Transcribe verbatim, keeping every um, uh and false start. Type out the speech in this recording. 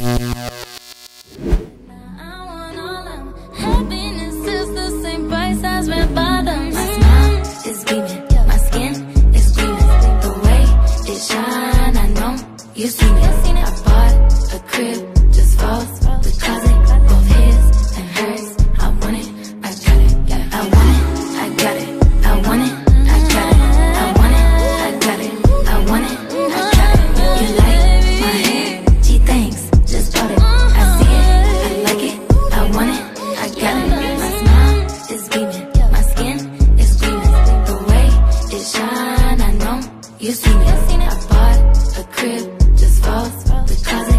want all of happiness is the same price as red bottoms. My smile is beaming, my skin is gleaming. The way it shine, I know you seen it. I bought a crib just for the closet, both his and hers. I want it, I got it. I want it, I got it. I want it, I got it. I want it, I got it. I want it, I got it. You like my hair? Gee, thanks, just bought it. I see it, I like it. I want it, I got it. My smile is beaming, my skin is gleaming. The way it shine, I know you seen it. I bought a crib just for the closet.